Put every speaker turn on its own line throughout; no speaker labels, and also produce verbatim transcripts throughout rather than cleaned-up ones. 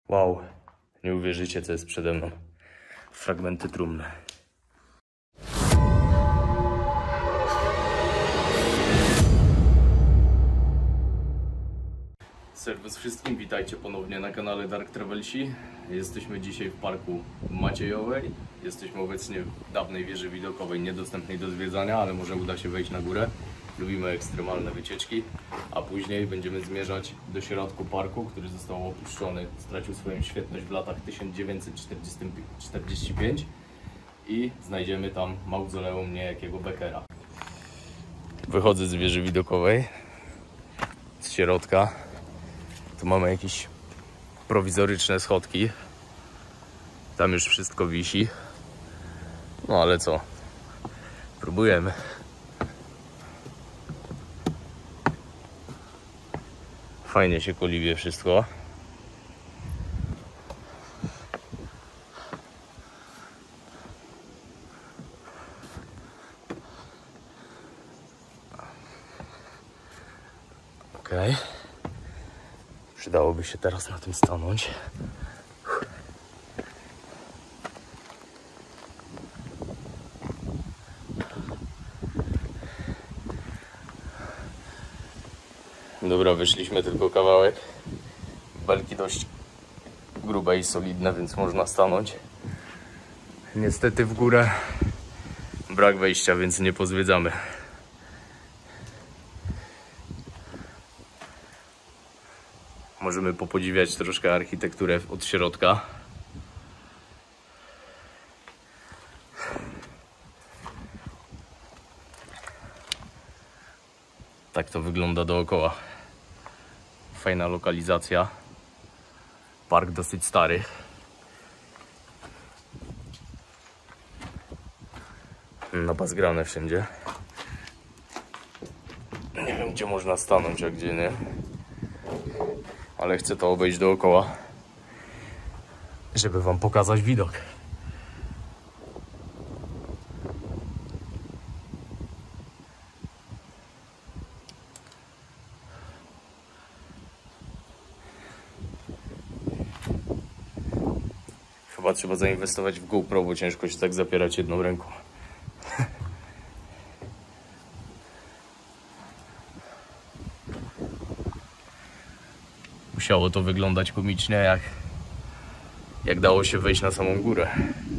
Wow, nie uwierzycie, co jest przede mną. Fragmenty trumny. Serwus wszystkim, witajcie ponownie na kanale Dark Travelsi. Jesteśmy dzisiaj w parku Maciejowej. Jesteśmy obecnie w dawnej wieży widokowej, niedostępnej do zwiedzania, ale może uda się wejść na górę. Lubimy ekstremalne wycieczki, a później będziemy zmierzać do środku parku, który został opuszczony, stracił swoją świetność w latach tysiąc dziewięćset czterdziestym piątym i znajdziemy tam mauzoleum niejakiego Beckera. Wychodzę z wieży widokowej, z środka. Tu mamy jakieś prowizoryczne schodki. Tam już wszystko wisi. No ale co? Próbujemy. Fajnie się koliwie wszystko. Okej. Okay. Przydałoby się teraz na tym stanąć. Dobra, wyszliśmy tylko kawałek. Belki dość grube i solidne, więc można stanąć. Niestety w górę brak wejścia, więc nie pozwiedzamy. Możemy popodziwiać troszkę architekturę od środka. Tak to wygląda dookoła. Fajna lokalizacja. Park dosyć stary. Napazgrane wszędzie. Nie wiem, gdzie można stanąć, a gdzie nie. Ale chcę to obejść dookoła, żeby wam pokazać widok. Chyba trzeba zainwestować w GoPro, bo ciężko się tak zapierać jedną ręką. Musiało to wyglądać komicznie, jak, jak dało się wejść na samą górę.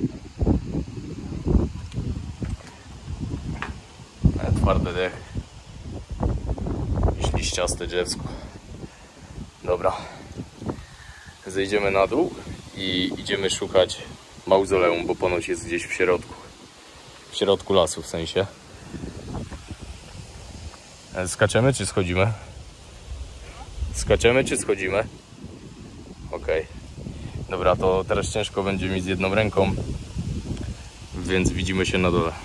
Twarde dech. Jakieś liściaste drzewko. Dobra. Zejdziemy na dół i idziemy szukać mauzoleum, bo ponoć jest gdzieś w środku. W środku lasu w sensie. Skaczemy czy schodzimy? Skaczemy czy schodzimy? Okej. Dobra, to teraz ciężko będzie mi z jedną ręką, więc widzimy się na dole.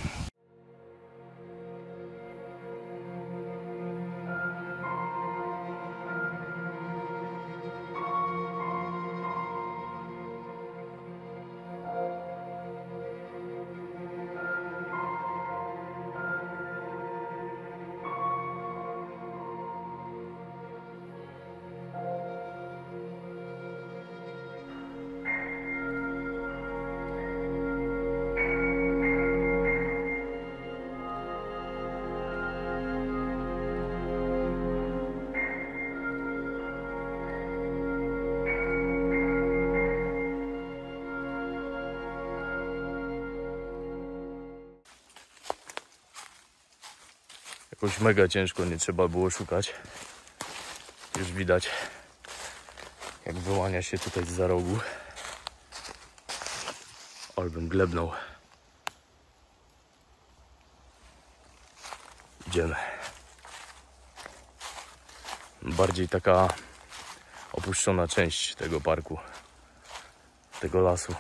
Jakoś mega ciężko, nie trzeba było szukać. Już widać, jak wyłania się tutaj zza rogu. Albym glebnął. Idziemy. Bardziej taka opuszczona część tego parku, tego lasu.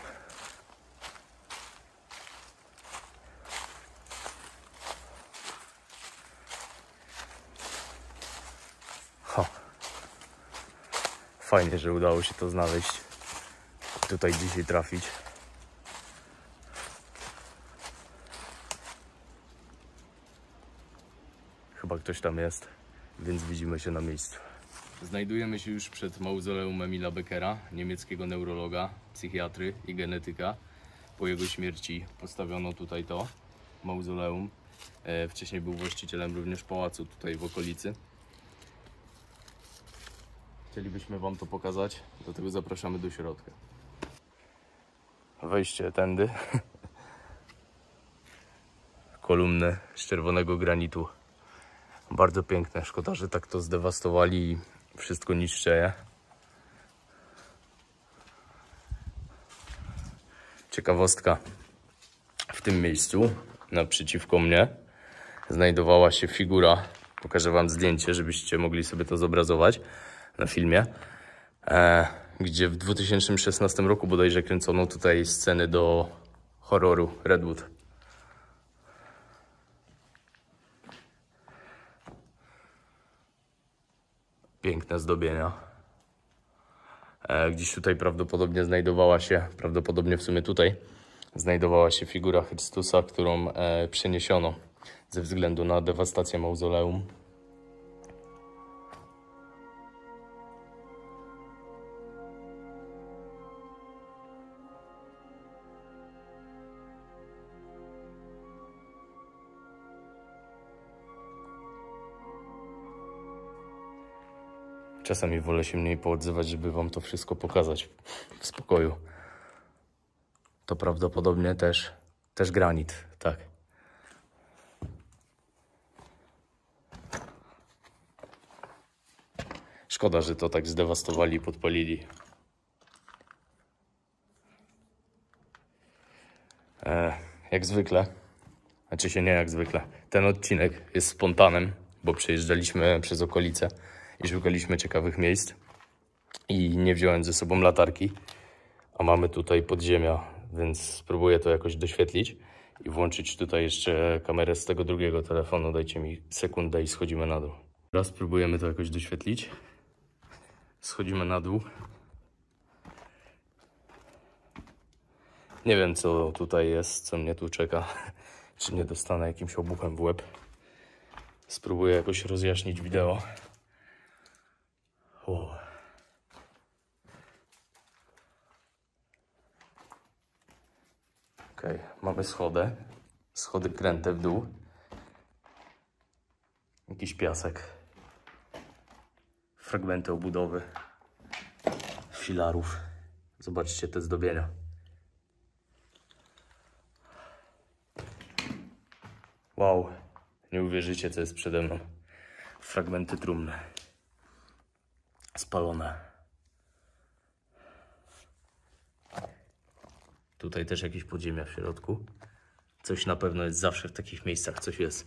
Ha. Fajnie, że udało się to znaleźć. Tutaj dzisiaj trafić. Chyba ktoś tam jest, więc widzimy się na miejscu. Znajdujemy się już przed mauzoleum Emila Beckera, niemieckiego neurologa, psychiatry i genetyka. Po jego śmierci postawiono tutaj to mauzoleum. E, wcześniej był właścicielem również pałacu tutaj w okolicy. Chcielibyśmy wam to pokazać, dlatego zapraszamy do środka. Wejście tędy. Kolumny z czerwonego granitu. Bardzo piękne. Szkoda, że tak to zdewastowali i wszystko niszczeje. Ciekawostka. W tym miejscu, naprzeciwko mnie, znajdowała się figura. Pokażę wam zdjęcie, żebyście mogli sobie to zobrazować na filmie. E, gdzie w dwa tysiące szesnastym roku bodajże kręcono tutaj sceny do horroru Redwood. Piękne zdobienia. E, gdzieś tutaj prawdopodobnie znajdowała się, prawdopodobnie w sumie tutaj, znajdowała się figura Chrystusa, którą e, przeniesiono ze względu na dewastację mauzoleum. Czasami wolę się mniej poodzywać, żeby wam to wszystko pokazać w spokoju. To prawdopodobnie też, też granit, tak. Szkoda, że to tak zdewastowali i podpalili. E, jak zwykle, znaczy się nie jak zwykle, ten odcinek jest spontanem, bo przejeżdżaliśmy przez okolice i szukaliśmy ciekawych miejsc i nie wziąłem ze sobą latarki, a mamy tutaj podziemia, więc spróbuję to jakoś doświetlić i włączyć tutaj jeszcze kamerę z tego drugiego telefonu. Dajcie mi sekundę i schodzimy na dół. Teraz spróbujemy to jakoś doświetlić. Schodzimy na dół. Nie wiem, co tutaj jest, co mnie tu czeka. Czy nie dostanę jakimś obuchem w łeb. Spróbuję jakoś rozjaśnić wideo. Wow. Okej, okay, mamy schody. Schody kręte w dół. Jakiś piasek. Fragmenty obudowy. Filarów. Zobaczcie te zdobienia. Wow, nie uwierzycie, co jest przede mną. Fragmenty trumny. Spalone. Tutaj też jakieś podziemia w środku. Coś na pewno jest zawsze w takich miejscach, coś jest.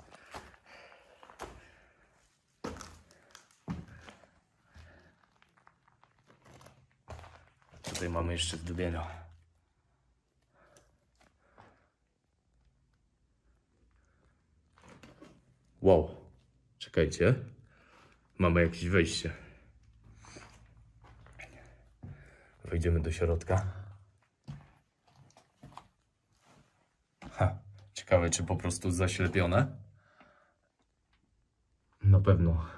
Tutaj mamy jeszcze zdobienia. Wow, czekajcie. Mamy jakieś wejście. Wejdziemy do środka. Ha, ciekawe, czy po prostu zaślepione? Na pewno.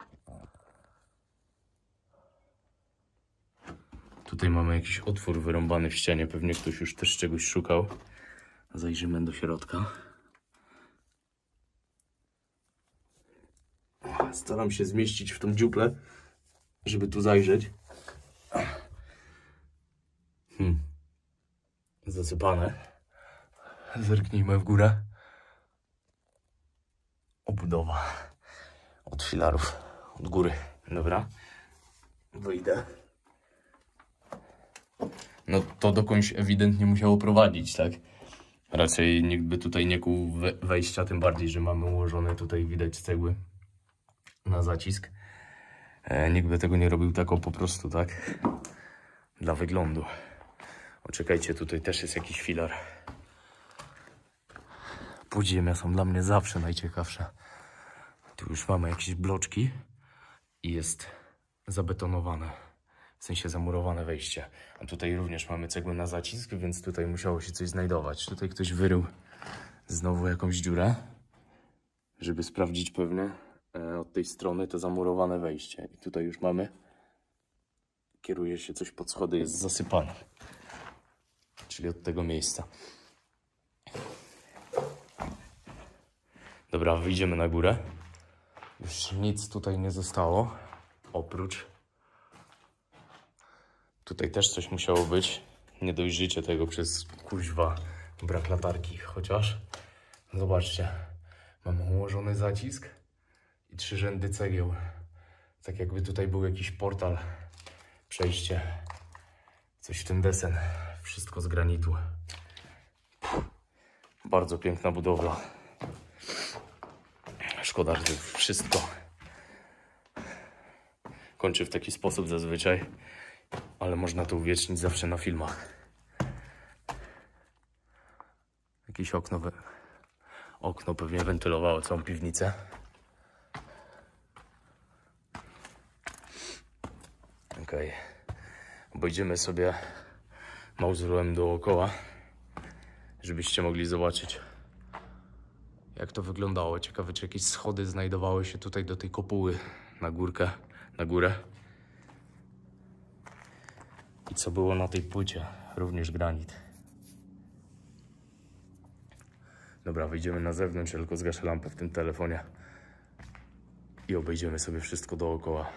Tutaj mamy jakiś otwór wyrąbany w ścianie. Pewnie ktoś już też czegoś szukał. Zajrzymy do środka. Staram się zmieścić w tą dziuplę, żeby tu zajrzeć. Hmm. Zasypane. Zerknijmy w górę. Obudowa od filarów, od góry. Dobra, wyjdę. No to dokądś ewidentnie musiało prowadzić, tak? Raczej nikt by tutaj nie kuł wejścia, tym bardziej, że mamy ułożone tutaj, widać, cegły na zacisk. E, nikt by tego nie robił tak o po prostu, tak? Dla wyglądu. O, czekajcie, tutaj też jest jakiś filar. Podziemia są dla mnie zawsze najciekawsze. Tu już mamy jakieś bloczki i jest zabetonowane, w sensie zamurowane wejście. A tutaj również mamy cegłę na zacisk, więc tutaj musiało się coś znajdować. Tutaj ktoś wyrył znowu jakąś dziurę, żeby sprawdzić pewnie od tej strony to zamurowane wejście. I tutaj już mamy, kieruje się coś pod schody, jest zasypane. Czyli od tego miejsca. Dobra, wyjdziemy na górę. Już nic tutaj nie zostało, oprócz... Tutaj też coś musiało być. Nie dojrzycie tego przez kuźwa brak latarki, chociaż zobaczcie, mam ułożony zacisk i trzy rzędy cegieł. Tak jakby tutaj był jakiś portal, przejście, coś w ten desen. Wszystko z granitu. Bardzo piękna budowla. Szkoda, że wszystko kończy w taki sposób zazwyczaj, ale można to uwiecznić zawsze na filmach. Jakieś okno, okno pewnie wentylowało całą piwnicę. Okej, obejdziemy sobie mauzoleum dookoła, żebyście mogli zobaczyć, jak to wyglądało. Ciekawe, czy jakieś schody znajdowały się tutaj do tej kopuły na górkę, na górę. I co było na tej płycie? Również granit. Dobra, wyjdziemy na zewnątrz, tylko zgaszę lampę w tym telefonie i obejdziemy sobie wszystko dookoła.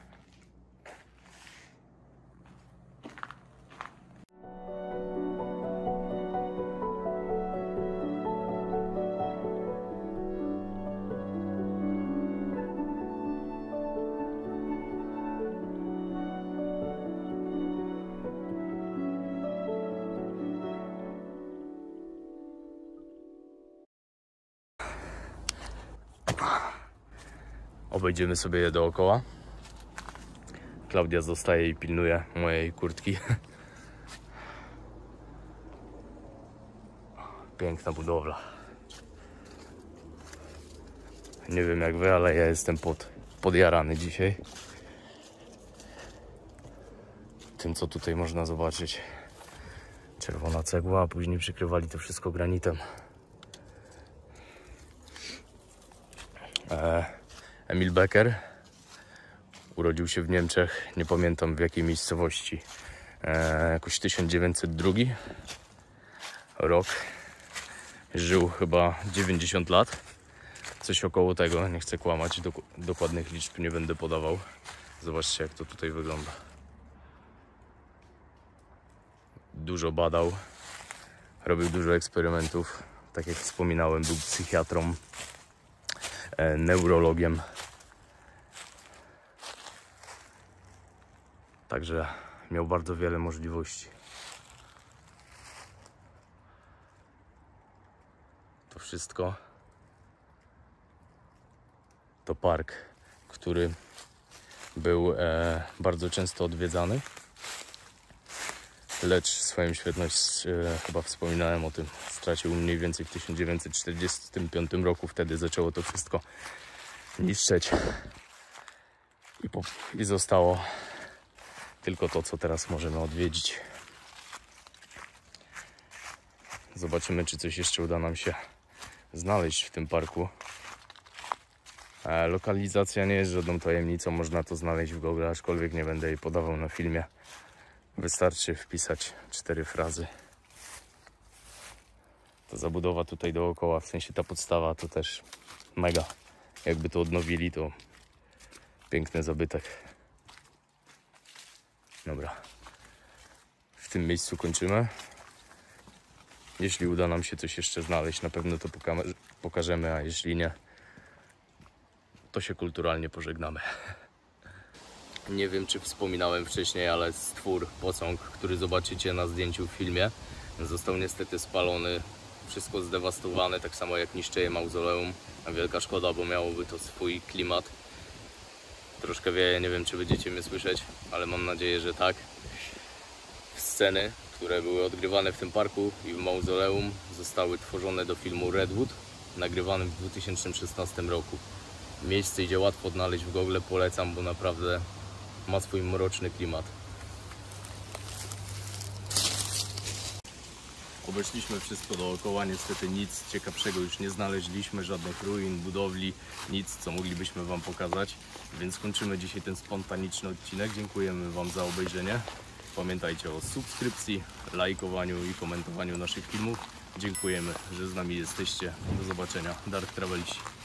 Obejdziemy sobie je dookoła. Klaudia zostaje i pilnuje mojej kurtki. Piękna budowla. Nie wiem jak wy, ale ja jestem pod, podjarany dzisiaj tym, co tutaj można zobaczyć. Czerwona cegła, a później przykrywali to wszystko granitem. Eee, Emil Becker urodził się w Niemczech, nie pamiętam w jakiej miejscowości, eee, jakoś tysiąc dziewięćset drugi rok. Żył chyba dziewięćdziesiąt lat, coś około tego, nie chcę kłamać, dok dokładnych liczb nie będę podawał. Zobaczcie, jak to tutaj wygląda. Dużo badał, robił dużo eksperymentów, tak jak wspominałem, był psychiatrą, e, neurologiem. Także miał bardzo wiele możliwości. To wszystko to park, który był e, bardzo często odwiedzany. Lecz swoją świetność, e, chyba wspominałem o tym, stracił mniej więcej w tysiąc dziewięćset czterdziestym piątym roku. Wtedy zaczęło to wszystko niszczeć i, po, i zostało tylko to, co teraz możemy odwiedzić. Zobaczymy, czy coś jeszcze uda nam się znaleźć w tym parku. E, lokalizacja nie jest żadną tajemnicą, można to znaleźć w Google, aczkolwiek nie będę jej podawał na filmie. Wystarczy wpisać cztery frazy. Ta zabudowa tutaj dookoła, w sensie ta podstawa, to też mega. Jakby to odnowili, to piękny zabytek. Dobra. W tym miejscu kończymy. Jeśli uda nam się coś jeszcze znaleźć, na pewno to pokażemy, a jeśli nie, to się kulturalnie pożegnamy. Nie wiem, czy wspominałem wcześniej, ale stwór, posąg, który zobaczycie na zdjęciu w filmie, został niestety spalony, wszystko zdewastowane, tak samo jak niszczeje mauzoleum. Wielka szkoda, bo miałoby to swój klimat. Troszkę wieje, nie wiem, czy będziecie mnie słyszeć, ale mam nadzieję, że tak. Sceny, które były odgrywane w tym parku i w mauzoleum, zostały tworzone do filmu Redwood, nagrywanym w dwa tysiące szesnastym roku. Miejsce idzie łatwo odnaleźć w Google, polecam, bo naprawdę ma swój mroczny klimat. Obeszliśmy wszystko dookoła, niestety nic ciekawszego już nie znaleźliśmy, żadnych ruin, budowli, nic co moglibyśmy Wam pokazać, więc kończymy dzisiaj ten spontaniczny odcinek. Dziękujemy Wam za obejrzenie. Pamiętajcie o subskrypcji, lajkowaniu i komentowaniu naszych filmów. Dziękujemy, że z nami jesteście. Do zobaczenia. Dark Travelsi.